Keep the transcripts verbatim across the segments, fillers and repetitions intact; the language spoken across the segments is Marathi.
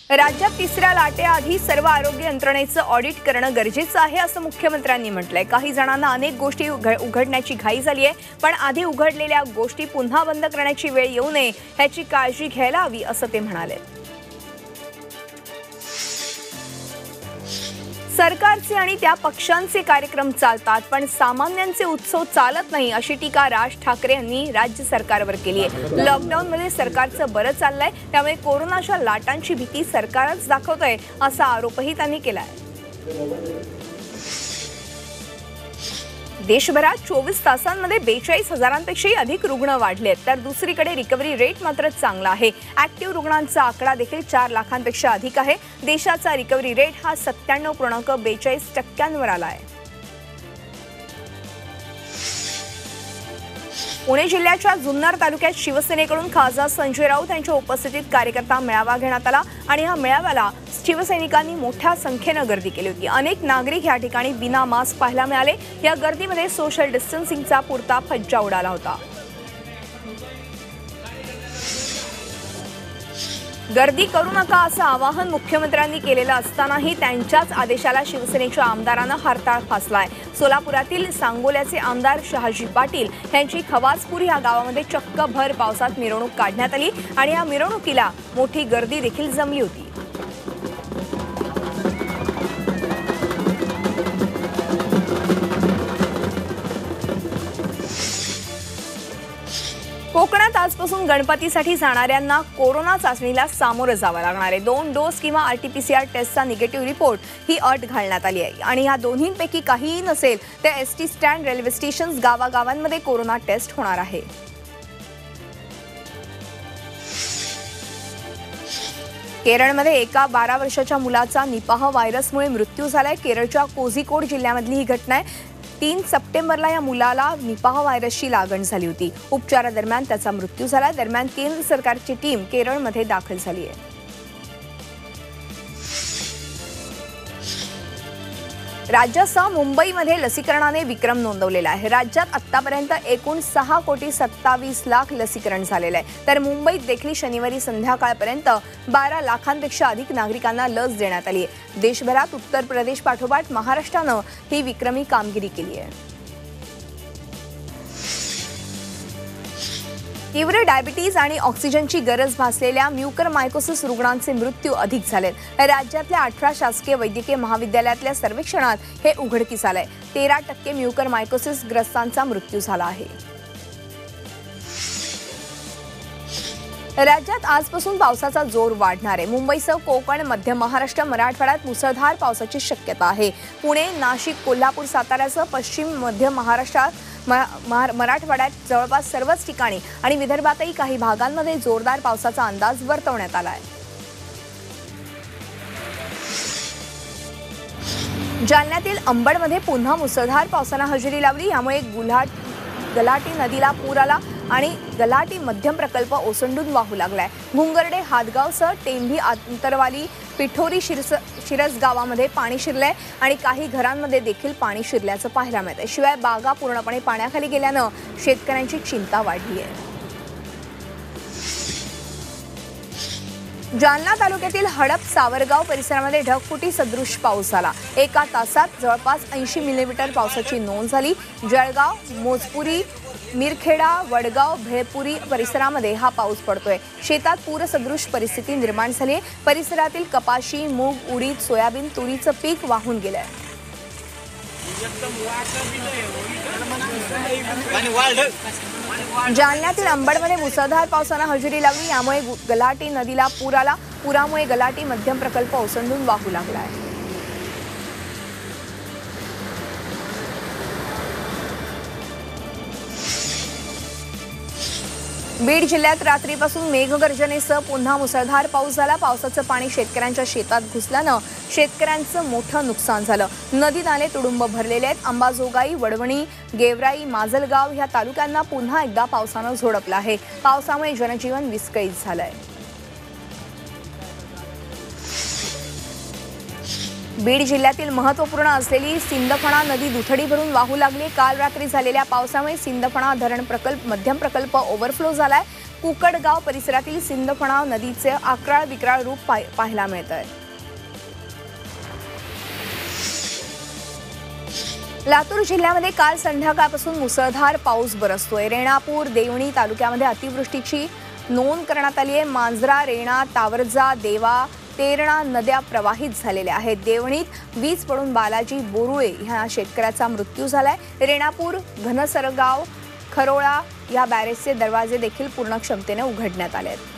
राज्यात तिसऱ्या लाटेआधी सर्व आरोग्य यंत्रणेचं ऑडिट करणं गरजेचं आहे असं मुख्यमंत्र्यांनी म्हटलंय। काही जणांना अनेक गोष्टी उघडण्याची घाई झाली आहे, पण आधी उघडलेल्या गोष्टी पुन्हा बंद करण्याची वेळ येऊ नये याची काळजी घ्यायला हवी असं ते म्हणाले। सरकारचे आणि त्या पक्षांचे कार्यक्रम चालतात, पण सामान्यांचे उत्सव चालत नाही अशी टीका राज ठाकरे यांनी राज्य सरकारवर केली आहे। लॉकडाऊन मध्ये सरकारचं बरं चाललंय, त्यामुळे कोरोनाच्या लाटांची भीती सरकारच दाखवतंय असा आरोपही त्यांनी केलाय। देशभरात चोवीस तासांमध्ये बेचाळीस हजारांपेक्षाही अधिक रुग्ण वाढले आहेत, तर दुसरीकडे रिकव्हरी रेट मात्र चांगला आहे। ऍक्टिव्ह रुग्णांचा आकडा देखील चार लाखांपेक्षा अधिक आहे। देशाचा रिकव्हरी रेट हा सत्त्याण्णव पूर्णांक बेचाळीस टक्क्यांवर आला आहे। पुणे जिल्ह्याच्या जुन्नर तालुक्यात शिवसेनेकडून खासदार संजय राऊत यांच्या उपस्थितीत कार्यकर्ता मेळावा घेण्यात आला आणि या मेळाव्याला शिवसैनिकांनी मोठ्या संख्येनं गर्दी केली होती। अनेक नागरिक या ठिकाणी बिना मास्क पाहायला मिळाले। या गर्दीमध्ये सोशल डिस्टन्सिंगचा पुरता फज्जा उडाला होता। गर्दी करू नका असं आवाहन मुख्यमंत्र्यांनी केलेलं असतानाही त्यांच्याच आदेशाला शिवसेनेच्या आमदारांना हरताळ फासलाय। सोलापुरातील सांगोल्याचे आमदार शहाजी पाटील यांची खवासपूर या गावामध्ये चक्क भर पावसात मिरवणूक काढण्यात आली आणि या मिरवणुकीला मोठी गर्दी देखील जमली होती। कोकणात आजपासून गणपतीसाठी जाणाऱ्यांना कोरोना चाचणीला सामोरं जावं लागणार आहे। दोन डोस किंवा आरटीपीसीआर टेस्टचा निगेटिव्ह रिपोर्ट ही अट घालण्यात आली आहे आणि या दोन्हींपैकी काहीही नसेल तर एसटी स्टँड, रेल्वे स्टेशन्स, गावागावांमध्ये कोरोना टेस्ट होणार आहे। केरळमध्ये एका बारा वर्षाच्या मुलाचा निपाह व्हायरसमुळे मृत्यू झालाय। केरळच्या कोझिकोड जिल्ह्यामधली ही घटना आहे। तीन सप्टेंबरला या मुलाला निपाह व्हायरसची लागण झाली होती। उपचारादरम्यान त्याचा मृत्यू झाला। दरम्यान केंद्र सरकारची टीम केरळमध्ये दाखल झाली आहे। राज्यासह मुंबईमध्ये लसीकरणाने विक्रम नोंदवलेला आहे। राज्यात आतापर्यंत एकूण सहा कोटी सत्तावीस लाख लसीकरण झालेलं आहे, तर मुंबईत देखील शनिवारी संध्याकाळपर्यंत बारा लाखांपेक्षा अधिक नागरिकांना लस देण्यात आली आहे। देशभरात उत्तर प्रदेश पाठोपाठ महाराष्ट्रानं ही विक्रमी कामगिरी केली आहे। तीव्र डायबिटीज आणि ऑक्सिजनची गरज भासलेल्या म्युकरमायकोसिस रुग्णांचे मृत्यू अधिक झालेत। राज्यातल्या अठरा शासकीय वैद्यकीय महाविद्यालयातल्या सर्वेक्षणात हे उघडकीस आलंय। तेरा टक्के म्युकरमायकोसिस ग्रस्तांचा मृत्यू झाला आहे। राज्यात आजपासून पावसाचा जोर वाढणार आहे। मुंबईसह कोकण, मध्य महाराष्ट्र, मराठवाड्यात मुसळधार पावसाची शक्यता आहे। पुणे, नाशिक, कोल्हापूर, साताऱ्यासह पश्चिम मध्य महाराष्ट्रात मराठवाड्यात जवळपास सर्वच ठिकाणी आणि विदर्भातही काही भागांमध्ये जोरदार पावसाचा अंदाज वर्तवण्यात आला आहे। जालन्यातील अंबडमध्ये पुन्हा मुसळधार पावसानं हजेरी लावली। यामुळे गुल्हाट गलाटी नदीला पूर आला आणि गलाटी मध्यम प्रकल्प ओसंडून वाहू लागलाय। मुंगर्डे, हातगावसह टेंभी, अंतरवाली, पिठोरी, शिरस शिरस गावामध्ये पाणी शिरलंय आणि काही घरांमध्ये देखील पाणी शिरल्याचं पाहायला मिळतंय। शिवाय बागा पूर्णपणे पाण्याखाली गेल्यानं शेतकऱ्यांची चिंता वाढली आहे। जालना तालुक्यातील हडप, सावरगाव परिसरामध्ये ढगफुटी सदृश पाऊस झाला। एका तासात जवळपास ऐंशी मिलीमीटर पावसाची नोंद झाली। जळगाव, मोजपुरी, मिरखेडा, वडगाव, भेळपुरी परिसरामध्ये हा पाऊस पडतोय। शेतात पूरसदृश परिस्थिती निर्माण झाली आहे। परिसरातील कपाशी, मूग, उडीद, सोयाबीन, तुरीचं पीक वाहून गेलंय। जालन्यातील अंबडमध्ये मुसळधार पावसानं हजेरी लावली। यामुळे गलाटी नदीला पूर आला। पुरामुळे गलाटी मध्यम प्रकल्प ओसंडून वाहू लागला आहे। बीड जिल्ह्यात रात्रीपासून मेघगर्जनेसह पुन्हा मुसळधार पाऊस झाला। पावसाचं पाणी शेतकऱ्यांच्या शेतात घुसल्यानं शेतकऱ्यांचं मोठं नुकसान झालं। नदी नाले तुडुंब भरलेले आहेत। अंबाजोगाई, वडवणी, गेवराई, माजलगाव या तालुक्यांना पुन्हा एकदा पावसानं झोडपलं आहे। पावसामुळे जनजीवन विस्कळीत झालंय। बीड जिल्ह्यातील महत्त्वपूर्ण असलेली सिंदफणा नदी दुथडी भरून वाहू लागली। काल रात्री झालेल्या पावसामुळे सिंदफणा धरण प्रकल्प मध्यम प्रकल्प ओव्हरफ्लो झालाय। कुकडगाव परिसरातील सिंदफणा नदीचे अक्राळ विक्राळ रूप पाहायला मिळतंय। लातूर जिल्ह्यामध्ये काल संध्याकाळपासून मुसळधार पाऊस बरसतोय। रेणापूर देवणी तालुक्यामध्ये अतिवृष्टीची नोंद करण्यात आली आहे। मांजरा, रेणा, तावरजा, देवा, तेरणा नद्या प्रवाहित झालेल्या आहेत। देवणीत वीज पडून बालाजी बोरुळे ह्या शेतकऱ्याचा मृत्यू झालाय। रेणापूर, घनसरगाव, खरोळा या बॅरेजचे दरवाजे देखील पूर्ण क्षमतेने उघडण्यात आले आहेत।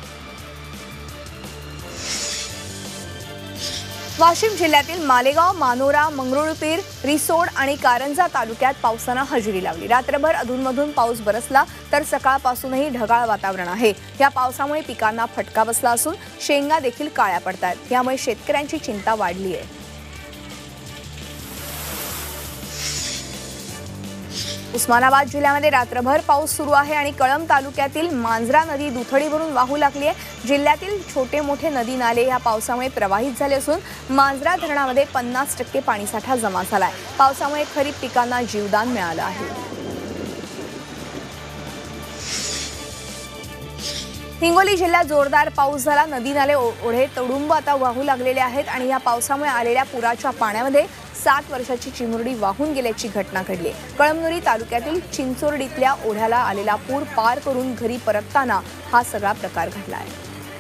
वाशिम जिल्ह्यातील मालेगाव, मानोरा, मंगरुळपीर, रिसोड आणि कारंजा तालुक्यात पावसानं हजेरी लावली। रात्रभर अधूनमधून पाऊस बरसला तर सकाळपासूनही ढगाळ वातावरण आहे। या पावसामुळे पिकांना फटका बसला असून शेंगा देखील काळ्या पडतात। यामुळे शेतकऱ्यांची चिंता वाढली आहे। उस्मानाबाद जिल्ह्यामध्ये रात्रभर पाऊस सुरू आहे आणि कळंब तालुक्यातील मांजरा नदी दुथडी भरून वाहू लागली आहे। जिल्ह्यातील छोटे मोठे नदी नाले या पावसामुळे प्रवाहित झाले असून मांजरा धरणामध्ये पन्नास टक्के पाणीसाठा जमा झालाय। पावसामुळे खरीप पिकांना जीवदान मिळालं आहे। हिंगोली जिल्ह्यात जोरदार पाऊस झाला। नदी नाले ओढे तुडुंब आता वाहू लागलेले आहेत आणि या पावसामुळे आलेल्या पुराच्या पाण्यामध्ये सात वर्षाची चिमुरडी वाहून गेल्याची घटना घडली। कळमनुरी तालुक्यातील चिंचोर्डीतल्या ओढ्याला आलेला पूर पार करून घरी परतताना हा सगळा प्रकार घडला आहे।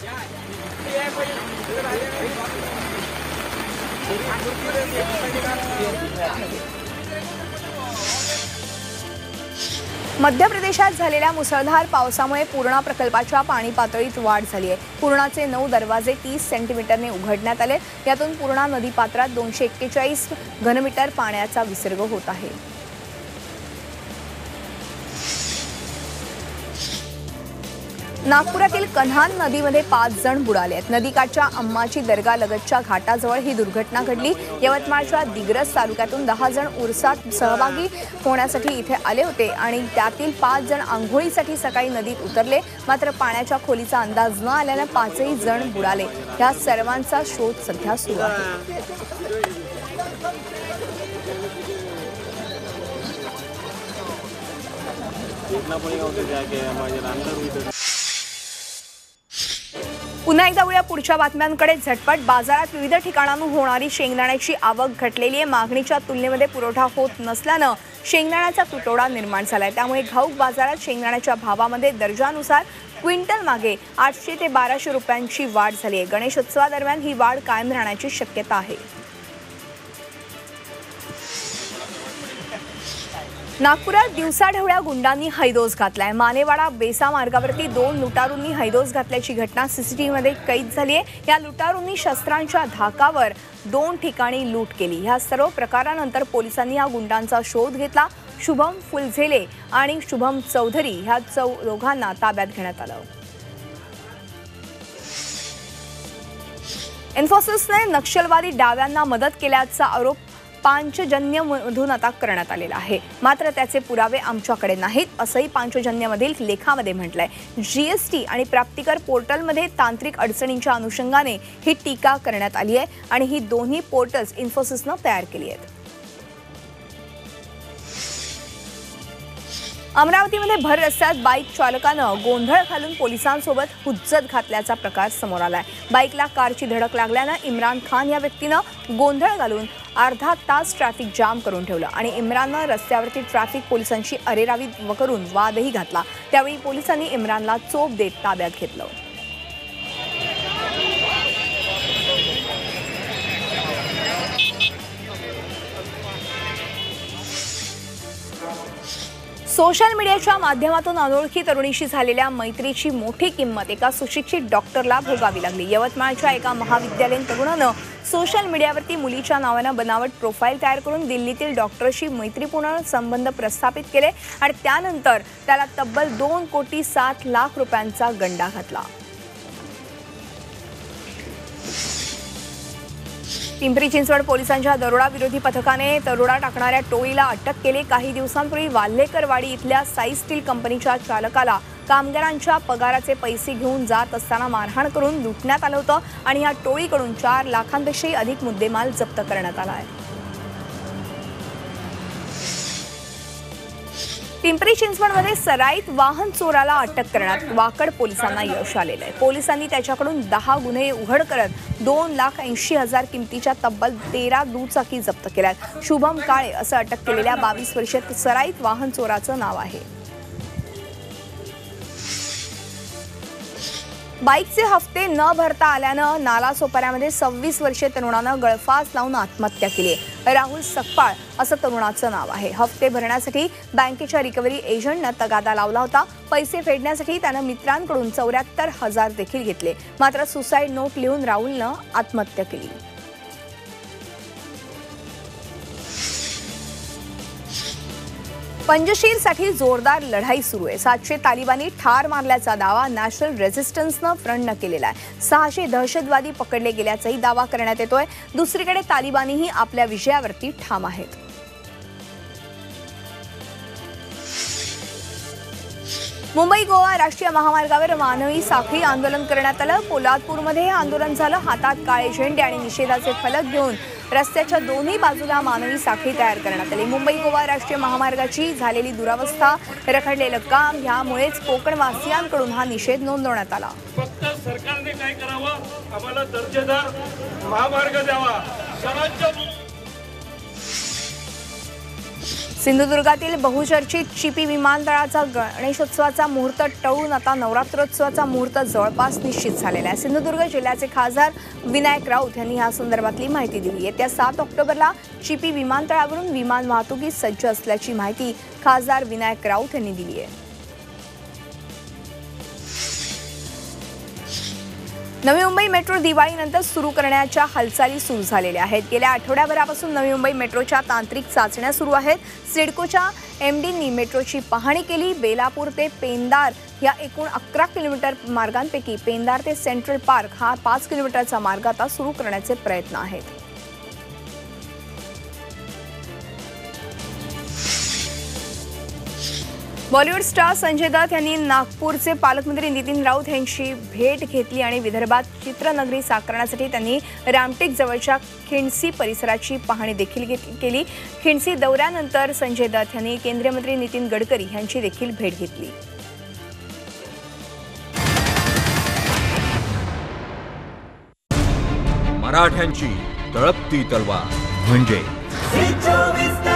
मध्य प्रदेशात झालेल्या मुसळधार पावसामुळे पूर्णा प्रकल्पाच्या पाणी पातळीत वाढ झाली आहे। पूर्णाचे नऊ दरवाजे तीस सेंटीमीटरने उघडण्यात आले। यातून पूर्णा नदीपात्रात दोनशे एक्केचाळीस घनमीटर पाण्याचा विसर्ग होत आहे। नागपुरातील कन्हान नदीमध्ये पाच जण बुडाले आहेत। नदीकाठच्या अम्माची दर्गा लगतच्या घाटाजवळ ही दुर्घटना घडली। यवतमाळच्या दिग्रस तालुक्यातून दहा जण उरसात सहभागी होण्यासाठी इथे आले होते आणि त्यातील पाच जण आंघोळीसाठी सकाळी नदीत उतरले, मात्र पाण्याच्या खोलीचा अंदाज न आल्याने पाचही जण बुडाले। या सर्वांचा शोध सध्या सुरू आहे। पुन्हा एकदा वळूया पुढच्या बातम्यांकडे। झटपट बाजारात विविध ठिकाणांहून होणारी शेंगदाण्याची आवक घटलेली आहे। मागणीच्या तुलनेमध्ये पुरवठा होत नसल्यानं शेंगदाण्याचा तुटवडा निर्माण झालाय। त्यामुळे घाऊक बाजारात शेंगदाण्याच्या भावामध्ये दर्जानुसार क्विंटल मागे आठशे ते बाराशे रुपयांची वाढ झाली आहे। गणेशोत्सवादरम्यान ही वाढ कायम राहण्याची शक्यता आहे। नागपुरात दिवसाढवळ्या गुंडांनी हैदोस घातलाय। मानेवाडा बेसा मार्गावरती दोन लुटारूंनी हैदोस घातल्याची घटना सीसीटीव्हीमध्ये कैद झाली आहे। या लुटारूंनी शस्त्रांच्या धाकावर दोन ठिकाणी लूट केली। या सर्व प्रकारानंतर पोलिसांनी या गुंडांचा शोध घेतला। शुभम फुलझेले आणि शुभम चौधरी ह्या चौ दोघांना ताब्यात घेण्यात आलं। इन्फोसिसने नक्षलवादी डाव्यांना मदत केल्याचा आरोप पांचजन्यमधून आता करण्यात आलेला आहे, मात्र त्याचे पुरावे आमच्याकडे नाहीत असंही पांचजन्यमधील लेखामध्ये म्हटलंय। जीएसटी आणि प्राप्तिकर पोर्टलमध्ये तांत्रिक अडचणींच्या अनुषंगाने ही टीका करण्यात आली आहे आणि ही दोन्ही पोर्टल्स इन्फोसिसने तयार केली आहेत। अमरावतीमध्ये भर रस्त्यात बाईक चालकानं गोंधळ घालून पोलिसांसोबत हुज्जत घातल्याचा प्रकार समोर आलाय। बाईकला कारची धडक लागल्यानं इम्रान खान या व्यक्तीनं गोंधळ घालून अर्धा तास ट्रॅफिक जाम करून ठेवलं आणि इम्राननं रस्त्यावरती ट्रॅफिक पोलिसांची अरेरावी करून वादही घातला। त्यावेळी पोलिसांनी इम्रानला चोप देत ताब्यात घेतलं। सोशल मीडियाच्या माध्यमातून अनोळखी तरुणीशी झालेल्या मैत्रीची मोठी किंमत एका सुशिक्षित डॉक्टरला भोगावी लागली। यवतमाळच्या एका महाविद्यालयीन तरुणानं सोशल मीडियावरती मुलीच्या नावानं बनावट प्रोफाईल तयार करून दिल्लीतील डॉक्टरशी मैत्रीपूर्ण संबंध प्रस्थापित केले आणि त्यानंतर त्याला तब्बल दोन कोटी सात लाख रुपयांचा गंडा घातला। पिंपरी चिंचवड पोलिसांच्या दरोडा विरोधी पथकाने दरोडा टाकणाऱ्या टोळीला अटक केली। काही दिवसांपूर्वी वाल्हेकरवाडी इथल्या साई स्टील कंपनीच्या चालकाला कामगारांच्या पगाराचे पैसे घेऊन जात असताना मारहाण करून लुटण्यात आलं होतं आणि या टोळीकडून चार लाखांपेक्षाही अधिक मुद्देमाल जप्त करण्यात आला आहे। पिंपरी चिंचवडमध्ये सराईत वाहन चोराला अटक करण्यात वाकड पोलिसांना यश आलेलं आहे। पोलिसांनी त्याच्याकडून दहा गुन्हे उघड करत दोन लाख ऐंशी हजार किमतीच्या तब्बल तेरा दुचाकी जप्त केल्यात। शुभम काळे असं अटक केलेल्या बावीस वर्षीय सराईत वाहन चोराचं नाव आहे। बाईकचे हफ्ते न भरता आल्यानं नालासोपाऱ्यामध्ये सव्वीस वर्षीय तरुणानं गळफास लावून आत्महत्या केली। राहुल सकपाळ असं तरुणाचं नाव आहे। हफ्ते भरण्यासाठी बँकेच्या रिकव्हरी एजंटनं तगादा लावला होता। पैसे फेडण्यासाठी त्यानं मित्रांकडून चौऱ्याहत्तर हजार देखील घेतले, मात्र सुसाईड नोट लिहून राहुलनं आत्महत्या केली। पंजशीरसाठी जोरदार लढाई सुरू आहे। सातशे तालिबानी ठार मारल्याचा दावा नॅशनल रेझिस्टन्सनं फ्रंटनं केलेला आहे। सहाशे दहशतवादी पकडले गेल्याचाही दावा करण्यात येतोय। दुसरीकडे तालिबानीही आपल्या विजयावरती ठाम आहेत। मुंबई गोवा राष्ट्रीय महामार्गावर मानवी साखळी आंदोलन करण्यात आलं। पोलादपूरमध्ये हे आंदोलन झालं। हातात काळे झेंडे आणि निषेधाचे फलक घेऊन रस्त्याच्या दोन्ही बाजूला मानवी साखळी तयार करण्यात आली। मुंबई गोवा राष्ट्रीय महामार्गाची झालेली दुरावस्था, रखडलेलं काम यामुळेच कोकणवासियांकडून हा निषेध नोंदवण्यात आला। फक्त सरकारने काय करावं, आम्हाला दर्जेदार महामार्ग द्यावा। स्वराज्य सिंधुदुर्गातील बहुचर्चित चिपी विमानतळाचा गणेशोत्सवाचा मुहूर्त टळून आता नवरात्रोत्सवाचा मुहूर्त जवळपास निश्चित झालेला आहे। सिंधुदुर्ग जिल्ह्याचे खासदार विनायक राऊत यांनी या संदर्भातली माहिती दिली। येत्या सात ऑक्टोबरला चिपी विमानतळावरून विमान वाहतुकीस सज्ज असल्याची माहिती खासदार विनायक राऊत यांनी दिली आहे। नवी मुंबई मेट्रो दिवाळीनंतर सुरू करण्याच्या हालचाली सुरू झालेल्या आहेत। गेल्या आठवड्याभरापासून नवी मुंबई मेट्रोच्या तांत्रिक चाचण्या सुरू आहेत। सिडकोच्या एमडींनी मेट्रोची पाहणी केली। बेलापूर ते पेंदार या एकूण अकरा किलोमीटर मार्गांपैकी पेंदार ते सेंट्रल पार्क हा पाच किलोमीटरचा मार्ग आता सुरू करण्याचे प्रयत्न आहेत। बॉलिवूड स्टार संजय दत्त यांनी नागपूरचे पालकमंत्री नितीन राऊत यांची भेट घेतली आणि विदर्भात चित्रनगरी साकारण्यासाठी त्यांनी रामटेक जवळच्या खिंडसी परिसराची पाहणी देखील केली। खिंडसी दौऱ्यानंतर संजय दत्त यांनी केंद्रीय मंत्री नितीन गडकरी यांची देखील भेट घेतली। मराठ्यांची तळपती तलवार म्हणजे